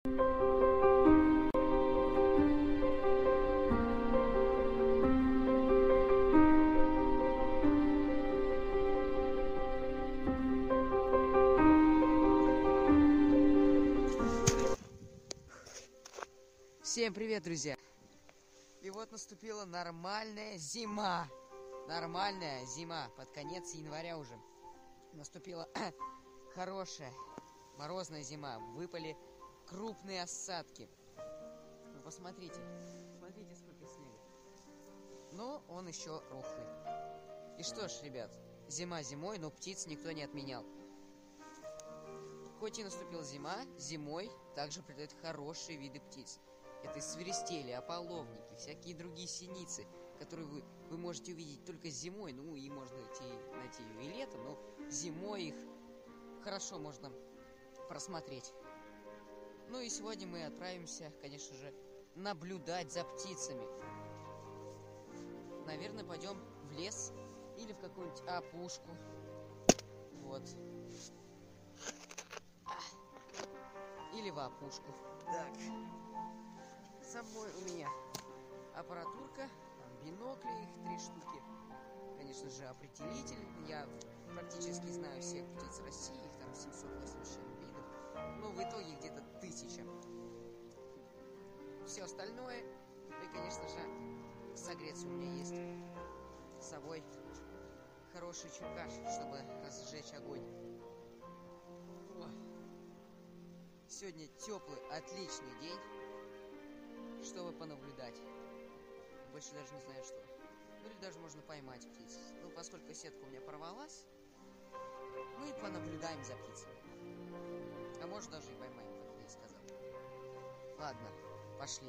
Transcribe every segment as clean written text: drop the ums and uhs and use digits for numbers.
Всем привет, друзья! И вот наступила нормальная зима. Нормальная зима. Под конец января уже наступила хорошая морозная зима. Выпали крупные осадки. Вы посмотрите. Смотрите, сколько снега. Но он еще рухлый. И что ж, ребят, зима зимой, но птиц никто не отменял. Хоть и наступила зима, зимой также придают хорошие виды птиц. Это свиристели, ополовники, всякие другие синицы, которые вы можете увидеть только зимой. Ну и можно найти и летом, но зимой их хорошо можно просмотреть. Ну и сегодня мы отправимся, конечно же, наблюдать за птицами. Наверное, пойдем в лес или в какую-нибудь опушку. Вот. Или в опушку. Так. С собой у меня аппаратурка, там бинокли, их 3 штуки. Конечно же, определитель. Я практически знаю всех птиц России, их там 780 видов. Но в итоге где-то 1000. Все остальное, и, конечно же, согреться у меня есть с собой хороший чуркаш, чтобы разжечь огонь. О. Сегодня теплый, отличный день, чтобы понаблюдать. Больше даже не знаю, что. Ну или даже можно поймать птиц. Ну, поскольку сетка у меня порвалась, мы понаблюдаем за птицами. А может даже и поймаем, как я и сказал. Ладно, пошли.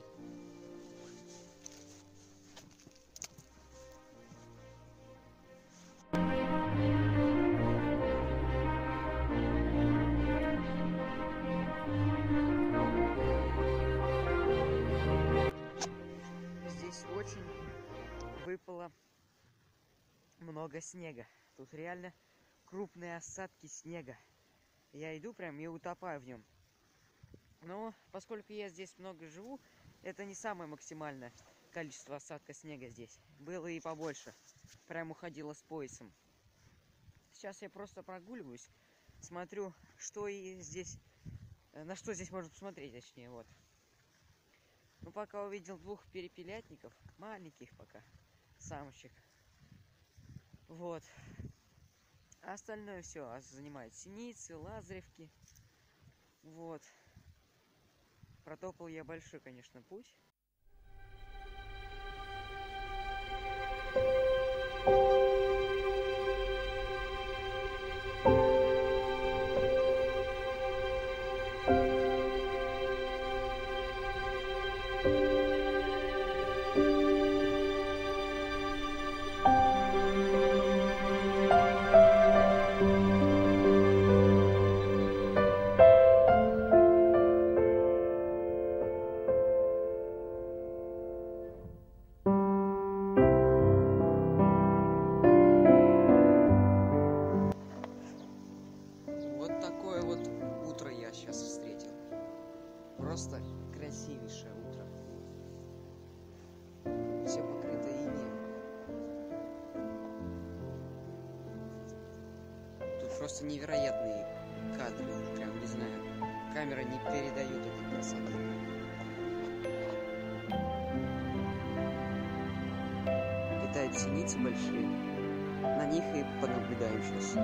Выпало много снега. Тут реально крупные осадки снега. Я иду прям и утопаю в нем. Но поскольку я здесь много живу, это не самое максимальное количество осадка снега здесь. Было и побольше. Прям уходило с поясом. Сейчас я просто прогуливаюсь, смотрю, что и здесь, на что здесь можно посмотреть, точнее, вот. Ну, пока увидел 2 перепелятников, маленьких пока, самочек. Вот. А остальное все занимает синицы, лазаревки. Вот. Протопал я большой, конечно, путь. Вот такое вот утро я сейчас встретил. Просто красивейшее утро. Все покрыто инеем. Тут просто невероятные кадры. Прям не знаю. Камера не передает этой красоты. Летают синицы большие. На них и понаблюдаем сейчас.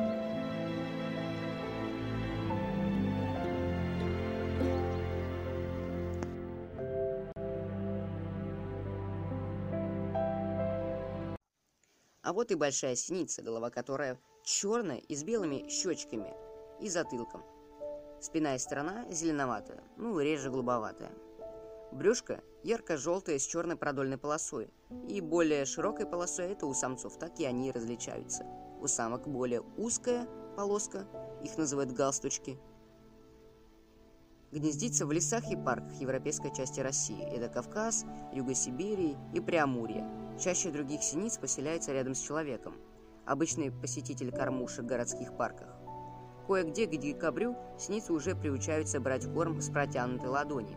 А вот и большая синица, голова которая черная и с белыми щечками и затылком. Спина и сторона зеленоватая, ну реже голубоватая. Брюшко ярко-желтое с черной продольной полосой. И более широкой полосой это у самцов, так и они различаются. У самок более узкая полоска, их называют галстучки. Гнездится в лесах и парках европейской части России. Это Кавказ, Юго-Сибирь и Преамурье. Чаще других синиц поселяется рядом с человеком. Обычный посетитель кормушек в городских парках. Кое-где к декабрю синицы уже приучаются брать корм с протянутой ладони.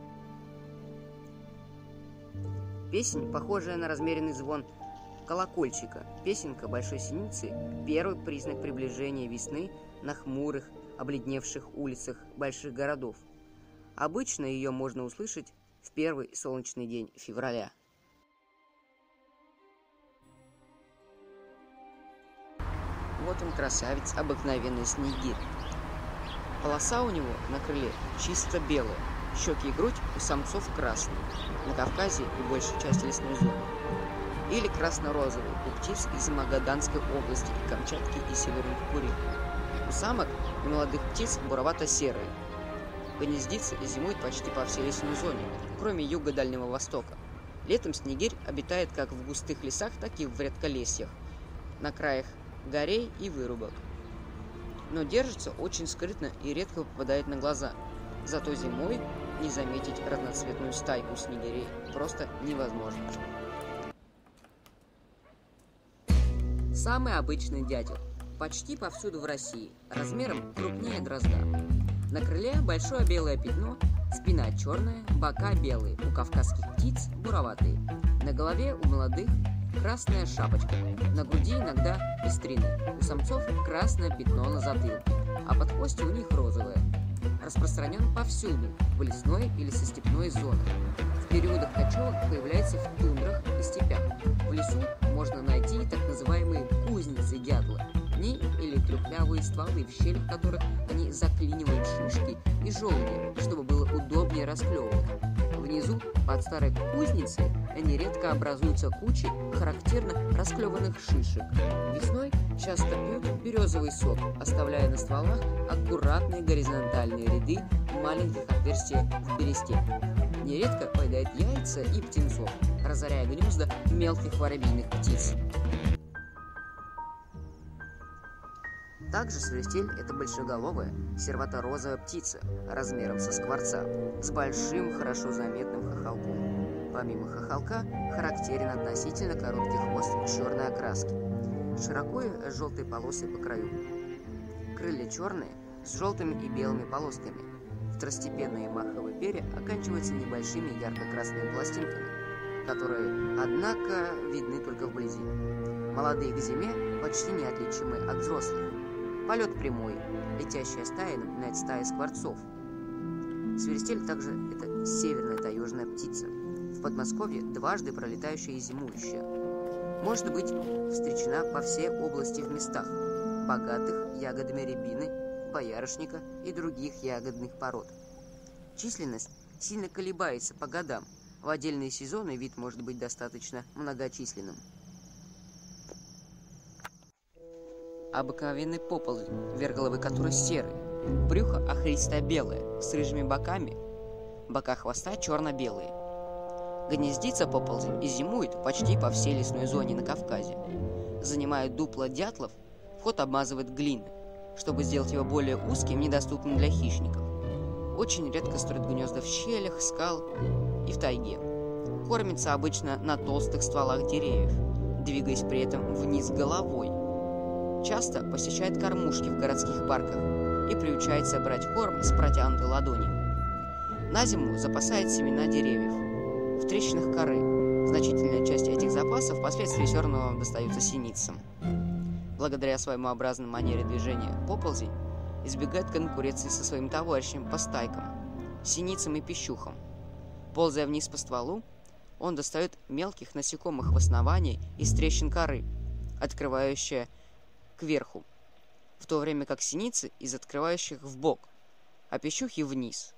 Песнь, похожая на размеренный звон колокольчика. Песенка большой синицы – первый признак приближения весны на хмурых, обледневших улицах больших городов. Обычно ее можно услышать в первый солнечный день февраля. Вот он, красавец, обыкновенный снегирь. Полоса у него на крыле чисто белая, щеки и грудь у самцов красные, на Кавказе и большей части лесной зоны. Или красно-розовые у птиц из Магаданской области и Камчатки и Северных Курил. У самок и молодых птиц буровато-серые. Гнездится и зимует почти по всей лесной зоне, кроме юга Дальнего Востока. Летом снегирь обитает как в густых лесах, так и в редколесьях, на краях горей и вырубок. Но держится очень скрытно и редко попадает на глаза. Зато зимой не заметить разноцветную стайку снегирей просто невозможно. Самый обычный дятел. Почти повсюду в России, размером крупнее дрозда. На крыле большое белое пятно, спина черная, бока белые, у кавказских птиц буроватые. На голове у молодых красная шапочка, на груди иногда пестрины, у самцов красное пятно на затылке, а под костью у них розовое. Распространен повсюду, в лесной или состепной зонах. В периодах кочевок появляется в тундрах и степях. В лесу можно найти так называемые кузницы дятла, пни или трухлявые стволы, в щелях которых они заклинивают шишки и желуди, чтобы было удобнее расклевывать. Внизу, под старой кузницей, они редко образуются кучей характерно расклеванных шишек. Весной часто пьют березовый сок, оставляя на стволах аккуратные горизонтальные ряды маленьких отверстий в бересте. Нередко поедает яйца и птенцов, разоряя гнезда мелких воробьиных птиц. Также свиристель – это большеголовая сервато-розовая птица размером со скворца, с большим, хорошо заметным хохолком. Помимо хохолка, характерен относительно короткий хвост черной окраски, широко желтой полосой по краю. Крылья черные, с желтыми и белыми полосками. Второстепенные маховые перья оканчиваются небольшими ярко-красными пластинками, которые, однако, видны только вблизи. Молодые к зиме почти неотличимы от взрослых. Полет прямой, летящая стая напоминает стаи скворцов. Свиристель также это северная таежная птица, в Подмосковье дважды пролетающая и зимующая. Может быть встречена по всей области в местах, богатых ягодами рябины, боярышника и других ягодных пород. Численность сильно колебается по годам. В отдельные сезоны вид может быть достаточно многочисленным. Обыкновенный поползень, верх головы которой серый, брюхо охристо-белое, с рыжими боками, бока хвоста черно-белые. Гнездится поползень и зимует почти по всей лесной зоне на Кавказе. Занимая дупла дятлов, вход обмазывает глиной, чтобы сделать его более узким, недоступным для хищников. Очень редко строит гнезда в щелях, скал и в тайге. Кормится обычно на толстых стволах деревьев, двигаясь при этом вниз головой. Часто посещает кормушки в городских парках и приучается брать корм с протянутой ладони. На зиму запасает семена деревьев в трещинах коры. Значительная часть этих запасов впоследствии все равно достаются синицам. Благодаря своему манере движения поползень избегает конкуренции со своим товарищем по стайкам, синицам и пищухам. Ползая вниз по стволу, он достает мелких насекомых в основании из трещин коры, открывающая кверху, в то время как синицы из открывающих в бок, а пищухи вниз.